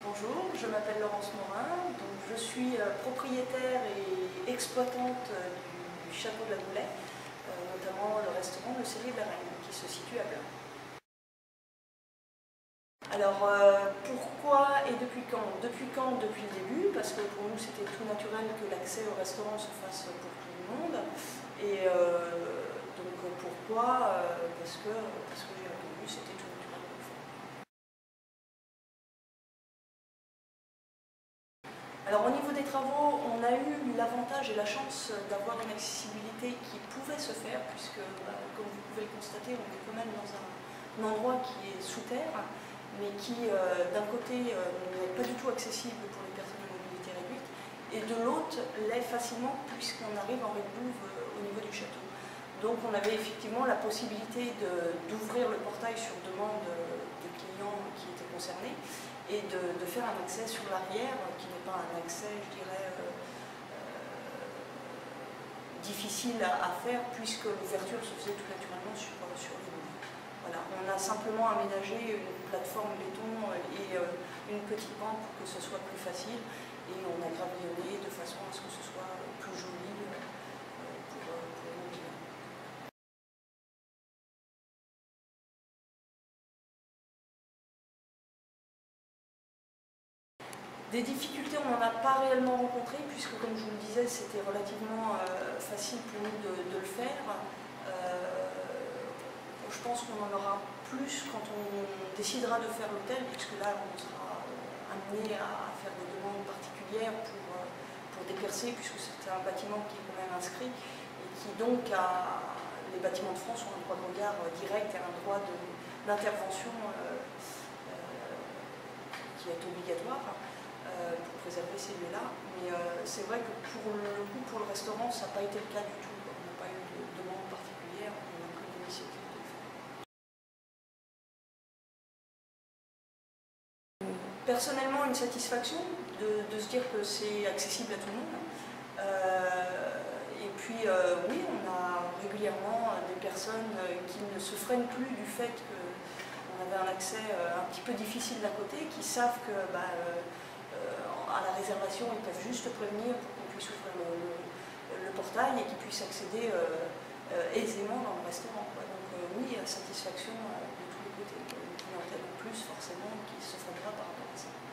Bonjour, je m'appelle Laurence Morin, donc je suis propriétaire et exploitante du château de la Boulay, notamment le restaurant Le Cellier de la Reine, qui se situe à Blain. Alors, pourquoi et depuis quand? Depuis quand? Depuis le début, parce que pour nous c'était tout naturel que l'accès au restaurant se fasse pour tout le monde. Et donc pourquoi? Parce que j'ai répondu, c'était tout naturel de le faire. Alors au niveau des travaux, on a eu l'avantage et la chance d'avoir une accessibilité qui pouvait se faire, puisque comme vous pouvez le constater, on est quand même dans un endroit qui est sous terre, mais qui d'un côté n'est pas du tout accessible pour les personnes à mobilité réduite, et de l'autre l'est facilement puisqu'on arrive en Rez-de-Bouve au niveau du château. Donc on avait effectivement la possibilité d'ouvrir le portail sur demande des clients qui étaient concernés, et de faire un accès sur l'arrière, qui n'est pas un accès, je dirais, difficile à faire, puisque l'ouverture se faisait tout naturellement sur les murs. Voilà. On a simplement aménagé une plateforme béton et une petite pente pour que ce soit plus facile, et on a gravillonné de façon à ce que ce soit plus joli pour nos clients. Des difficultés, on n'en a pas réellement rencontré, puisque comme je vous le disais, c'était relativement facile pour nous de le faire. Je pense qu'on en aura plus quand on décidera de faire l'hôtel, puisque là on sera amené à faire des demandes particulières pour dépercer, puisque c'est un bâtiment qui est quand même inscrit, et qui donc les bâtiments de France ont un droit de regard direct et un droit d'intervention qui est obligatoire pour préserver ces lieux-là. Mais c'est vrai que pour le restaurant, ça n'a pas été le cas du tout. On n'a pas eu de demande particulière, on a pris l'initiative de le faire. Personnellement, une satisfaction de se dire que c'est accessible à tout le monde. Et puis, oui, on a régulièrement des personnes qui ne se freinent plus du fait qu'on avait un accès un petit peu difficile d'un côté, qui savent que à la réservation, ils peuvent juste prévenir pour qu'on puisse ouvrir le portail et qu'ils puissent accéder aisément dans le restaurant. Donc oui, satisfaction de tous les côtés. Une clientèle en plus, forcément, qui se freinera par rapport à ça.